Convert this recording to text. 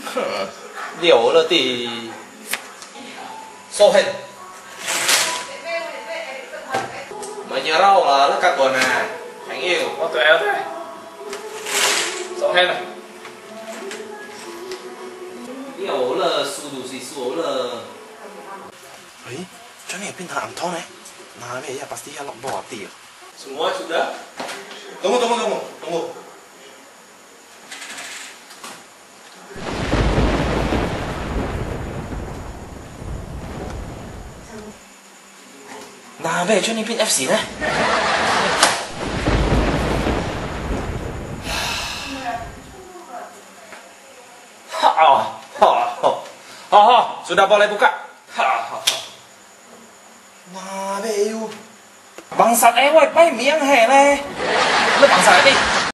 了了的，收hết. Mày nhớ rau là nó cắt tuần à, anh yêu. Tụi em thôi. Số hết rồi. Điều là速度是说了。 哎，这里变成红汤呢？那边也pasti ya lombok hati. Semua sudah? Tunggu. Nah, be, cho ni pin FC ne? Sudah boleh buka. Nah, be, you. Bangsat woi, pai miếng hè này. Nó bangsat đi.